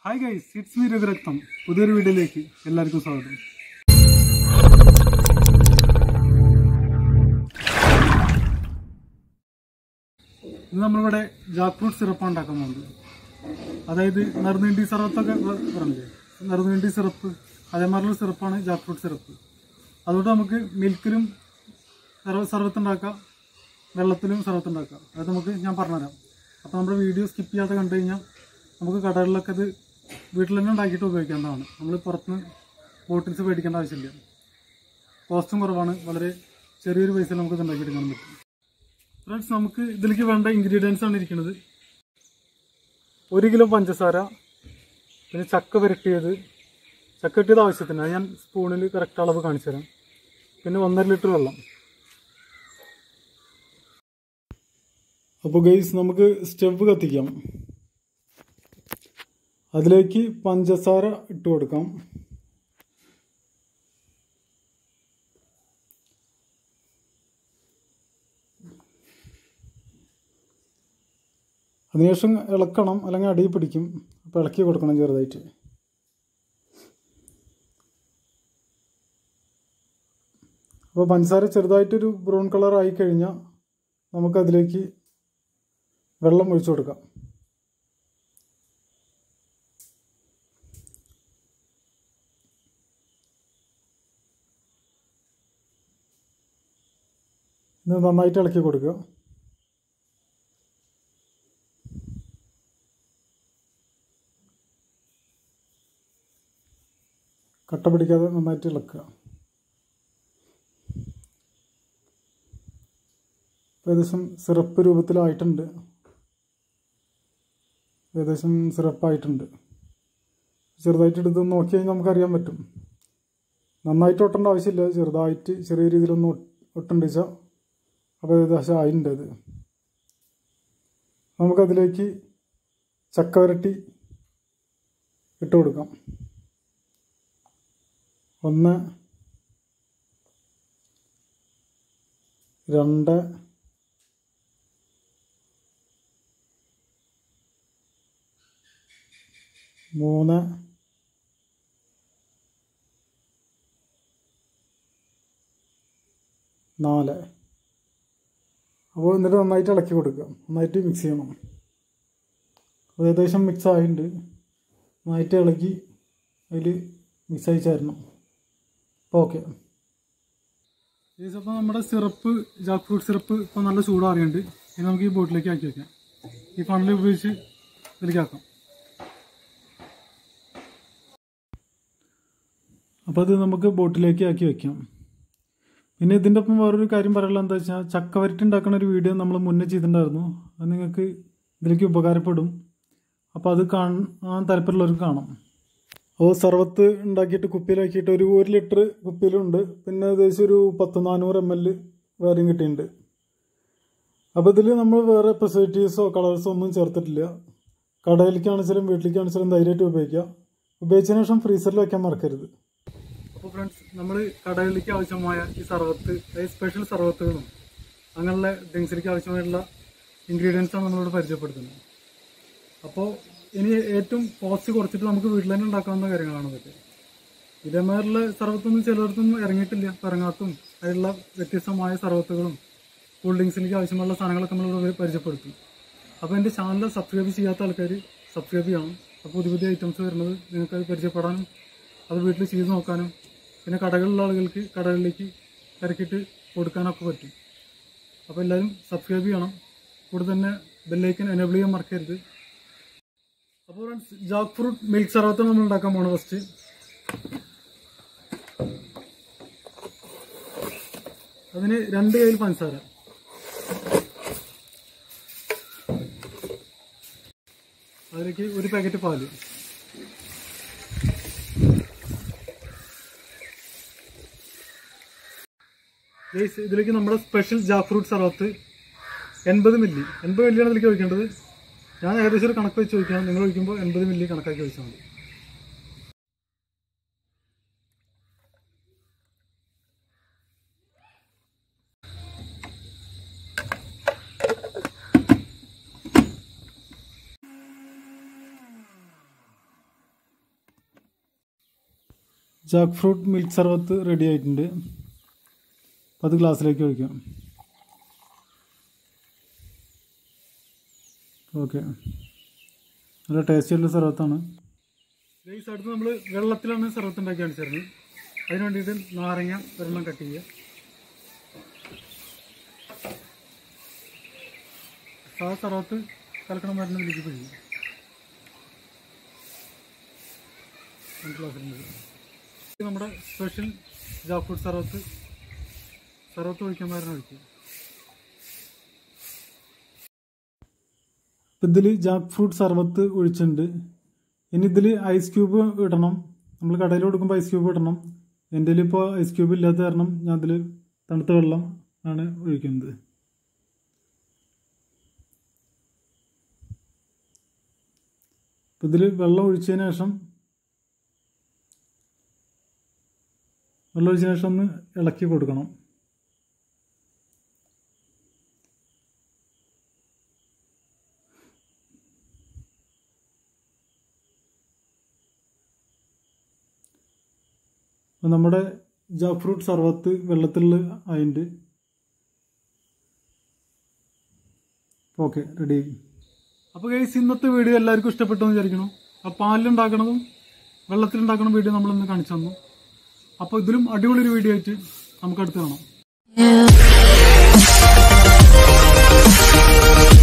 Hi guys, it's me രഘുരക്തം. പുതിയൊരു വീഡിയോയിലേക്ക് എല്ലാവർക്കും സ്വാഗതം. ഇന്ന് നമ്മളിവിടെ ജാക്ക് ഫ്രൂട്ട് സിറപ്പാണ് ഉണ്ടാക്കാൻ പോകുന്നത്. അതായത് നറുനീണ്ടി സിറപ്പൊക്കെ പറഞ്ഞില്ലേ, നറുനീണ്ടി സിറപ്പ് അതേമാതിരിയുള്ള സിറപ്പാണ് ജാക്ക് ഫ്രൂട്ട് സിറപ്പ്. അതുകൊണ്ട് നമുക്ക് മിൽക്കിലും സർവത്ത് ഉണ്ടാക്കാം, വെള്ളത്തിലും സർവത്ത് ഉണ്ടാക്കാം. അത് ഞാൻ പറഞ്ഞുതരാം. അപ്പോൾ നമ്മുടെ വീഡിയോ സ്കിപ്പ് ചെയ്യാതെ കണ്ടു കഴിഞ്ഞാൽ നമുക്ക് കടകളിലൊക്കെ ഇത് വീട്ടിൽ തന്നെ ഉണ്ടാക്കിയിട്ട് ഉപയോഗിക്കേണ്ടതാണ്. നമ്മൾ പുറത്തുനിന്ന് ബോട്ടിൽസ് മേടിക്കേണ്ട ആവശ്യമില്ല. കോസ്റ്റും കുറവാണ്, വളരെ ചെറിയൊരു പൈസയിൽ നമുക്കിത് ഉണ്ടാക്കിയെടുക്കാൻ പറ്റും. ഫ്രണ്ട്സ്, നമുക്ക് ഇതിലേക്ക് വേണ്ട ഇൻഗ്രീഡിയൻസ് ആണ് ഇരിക്കുന്നത്. 1 കിലോ പഞ്ചസാര, പിന്നെ ചക്ക വരട്ടിയത് ആവശ്യത്തിന്, അത് ഞാൻ സ്പൂണിൽ കറക്റ്റ് അളവ് കാണിച്ചു തരാം. പിന്നെ 1.5 ലിറ്റർ വെള്ളം. അപ്പോൾ ഗൈസ്, നമുക്ക് സ്റ്റവ് കത്തിക്കാം. അതിലേക്ക് പഞ്ചസാര ഇട്ട് കൊടുക്കാം. അതിനുശേഷം ഇളക്കണം, അല്ലെങ്കിൽ അടിയിൽ പിടിക്കും. അപ്പോൾ ഇളക്കി കൊടുക്കണം ചെറുതായിട്ട്. അപ്പോൾ പഞ്ചസാര ചെറുതായിട്ടൊരു ബ്രൗൺ കളർ ആയി കഴിഞ്ഞാൽ നമുക്കതിലേക്ക് വെള്ളം ഒഴിച്ചു കൊടുക്കാം. ഇത് നന്നായിട്ട് ഇളക്കി കൊടുക്കുക. കട്ട പിടിക്കാതെ നന്നായിട്ട് ഇളക്കുക. ഏകദേശം സിറപ്പ് രൂപത്തിലായിട്ടുണ്ട്. സിറപ്പായിട്ടുണ്ട്. ചെറുതായിട്ട് എടുത്ത് നോക്കി കഴിഞ്ഞാൽ നമുക്കറിയാൻ പറ്റും. നന്നായിട്ട് ഒട്ടേണ്ട ആവശ്യമില്ല, ചെറുതായിട്ട് ചെറിയ രീതിയിലൊന്ന് ഒട്ടുണ്ടിച്ചാൽ അപ്പോൾ ഏകദേശം ആയിട്ടുണ്ട്. അത് നമുക്കതിലേക്ക് ചക്ക വരട്ടി ഇട്ട് കൊടുക്കാം. 1, 2, 3, 4. അപ്പോൾ എന്നിട്ട് നന്നായിട്ട് ഇളക്കി കൊടുക്കുക. നന്നായിട്ട് മിക്സ് ചെയ്യണം. ഏകദേശം മിക്സ് ആയിട്ടുണ്ട്. നന്നായിട്ട് ഇളക്കി അതിൽ മിക്സായി ചേരണം. അപ്പോൾ ഓക്കെ. അപ്പോൾ നമ്മുടെ സിറപ്പ്, ജാക്ക് ഫ്രൂട്ട് സിറപ്പ് ഇപ്പോൾ നല്ല ചൂടാറിയുണ്ട്. ഇനി നമുക്ക് ഈ ബോട്ടിലേക്ക് ആക്കി വയ്ക്കാം. ഈ ഫണൽ ഉപയോഗിച്ച് ഇതിലേക്ക് ആക്കാം. അപ്പോൾ അത് നമുക്ക് ബോട്ടിലേക്ക് ആക്കി വയ്ക്കാം. പിന്നെ ഇതിൻ്റെ ഒപ്പം വേറൊരു കാര്യം പറയാനുള്ളത് എന്താ വെച്ചാൽ, ചക്ക വരട്ടി ഉണ്ടാക്കുന്ന ഒരു വീഡിയോ നമ്മൾ മുന്നേ ചെയ്തിട്ടുണ്ടായിരുന്നു. അത് നിങ്ങൾക്ക് ഇതിലേക്ക് ഉപകാരപ്പെടും. അപ്പോൾ അത് കാണാൻ താല്പര്യമുള്ളവർക്ക് കാണാം. അപ്പോൾ സർവത്ത് ഉണ്ടാക്കിയിട്ട് കുപ്പിയിലാക്കിയിട്ട് ഒരു 1 ലിറ്റർ കുപ്പിയിലുണ്ട്. പിന്നെ ഏകദേശം ഒരു 10-400 ml വേറെയും കിട്ടിയിട്ടുണ്ട്. അപ്പോൾ ഇതിൽ നമ്മൾ വേറെ പ്രിസർവേറ്റീവ്സോ കളേഴ്സോ ഒന്നും ചേർത്തിട്ടില്ല. കടയിലേക്കാണെങ്കിലും വീട്ടിലേക്കാണെങ്കിലും ധൈര്യമായിട്ട് ഉപയോഗിക്കുക. ഉപയോഗിച്ചതിന് ശേഷം ഫ്രീസറിൽ വയ്ക്കാൻ മറക്കരുത്. അപ്പോൾ ഫ്രണ്ട്സ്, നമ്മൾ കടകളിലേക്ക് ആവശ്യമായ ഈ സർവത്ത്, അതായത് സ്പെഷ്യൽ സർവത്തുകളും അങ്ങനെയുള്ള ഡ്രിങ്ക്സിലേക്ക് ആവശ്യമായിട്ടുള്ള ഇൻഗ്രീഡിയൻസാണ് നമ്മളിവിടെ പരിചയപ്പെടുത്തുന്നത്. അപ്പോൾ ഇനി ഏറ്റവും കോസ്റ്റ് കുറച്ചിട്ട് നമുക്ക് വീട്ടിൽ തന്നെ ഉണ്ടാക്കാവുന്ന കാര്യങ്ങളാണ് ഇതൊക്കെ. ഇതേമാതിരിയുള്ള സർവത്തൊന്നും ചിലർക്കൊന്നും ഇറങ്ങിയിട്ടില്ല. ഇറങ്ങാത്തും അതിലുള്ള വ്യത്യസ്തമായ സർവത്തുകളും കൂൾ ഡ്രിങ്ക്സിലേക്ക് ആവശ്യമുള്ള സാധനങ്ങളൊക്കെ നമ്മളിവിടെ പരിചയപ്പെടുത്തും. അപ്പോൾ എൻ്റെ ചാനൽ സബ്സ്ക്രൈബ് ചെയ്യാത്ത ആൾക്കാർ സബ്സ്ക്രൈബ് ചെയ്യണം. അപ്പോൾ പുതിയ പുതിയ ഐറ്റംസ് വരുന്നത് നിങ്ങൾക്കത് പരിചയപ്പെടാനും അത് വീട്ടിൽ ചെയ്ത് നോക്കാനും പിന്നെ കടകളിലുള്ള ആളുകൾക്ക് കടകളിലേക്ക് ഇറക്കിയിട്ട് കൊടുക്കാനൊക്കെ പറ്റും. അപ്പോൾ എല്ലാവരും സബ്സ്ക്രൈബ് ചെയ്യണം. കൂടെ തന്നെ ബെല്ലൈക്കൻ എനേബിൾ ചെയ്യാൻ മറക്കരുത്. അപ്പോൾ ഫ്രണ്ട്സ്, ജാക്ക് ഫ്രൂട്ട് മിൽക്ക് സർവത്ത് നമ്മൾ ഉണ്ടാക്കാൻ പോകണം. ഫസ്റ്റ് അതിന് 2 കയ്യിൽ പഞ്ചസാര, അതിലേക്ക് 1 പാക്കറ്റ് പാല്, ഇതിലേക്ക് നമ്മുടെ സ്പെഷ്യൽ ജാക്ക് ഫ്രൂട്ട് സർവത്ത് 80 മില്ലി. 80 മില്ലിയാണ് ഇതിലേക്ക് ഒഴിക്കേണ്ടത്. ഞാൻ ഏകദേശം ഒരു കണക്ക് വെച്ച് ഒഴിക്കാം. നിങ്ങൾ ഒഴിക്കുമ്പോൾ 80 മില്ലി കണക്കാക്കി ഒഴിച്ചാൽ മതി. ജാക്ക് ഫ്രൂട്ട് മിൽക്ക് സർബത്ത് റെഡി ആയിട്ടുണ്ട്. അപ്പോൾ അത് ഗ്ലാസ്സിലേക്ക് ഒഴിക്കാം. ഓക്കെ, നല്ല ടേസ്റ്റി ആയിട്ടുള്ള സർബത്താണ്. ഈ അടുത്ത് നമ്മൾ വെള്ളത്തിലാണ് സർബത്ത് ഉണ്ടാക്കി കാണിച്ചിരുന്നത്. അതിന് വേണ്ടിയിട്ട് നാരങ്ങ ഒരെണ്ണം കട്ട് ചെയ്യുക. ആ സർബത്ത് കലക്കണം മരുന്നിലേക്ക് പിഴിയും. നമ്മുടെ സ്പെഷ്യൽ ജാക്ക് ഫ്രൂട്ട് സർബത്ത് ഒഴിക്കാൻ മരുന്ന് ഒഴിക്കുക. ഇപ്പം ഇതിൽ ജാക്ക് ഫ്രൂട്ട് സർബത്ത് ഒഴിച്ചിട്ടുണ്ട്. ഇനി ഇതിൽ ഐസ് ക്യൂബ് ഇടണം. നമ്മൾ കടയിൽ കൊടുക്കുമ്പോൾ ഐസ് ക്യൂബ് ഇടണം. എൻ്റെ ഇപ്പോൾ ഐസ് ക്യൂബ് ഇല്ലാത്ത കാരണം ഞാൻ അതിൽ തണുത്ത വെള്ളം ആണ് ഒഴിക്കുന്നത്. അപ്പം ഇതിൽ വെള്ളം ഒഴിച്ചതിന് ശേഷം ഒന്ന് ഇളക്കി കൊടുക്കണം. അപ്പം നമ്മുടെ ജാക്ക് ഫ്രൂട്ട് സർബത്ത് വെള്ളത്തിൽ ആയിട്ടുണ്ട്. Okay, ready. അപ്പോൾ ഗൈസ്, ഇന്നത്തെ വീഡിയോ എല്ലാവർക്കും ഇഷ്ടപ്പെട്ടു എന്ന് വിചാരിക്കണം. ആ പാലിലുണ്ടാക്കണതും വെള്ളത്തിലുണ്ടാക്കണ വീഡിയോ നമ്മളിന്ന് കാണിച്ചു തന്നു. അപ്പോൾ ഇതിലും അടിപൊളിയൊരു വീഡിയോ ആയിട്ട് നമുക്ക് അടുത്ത് കാണാം.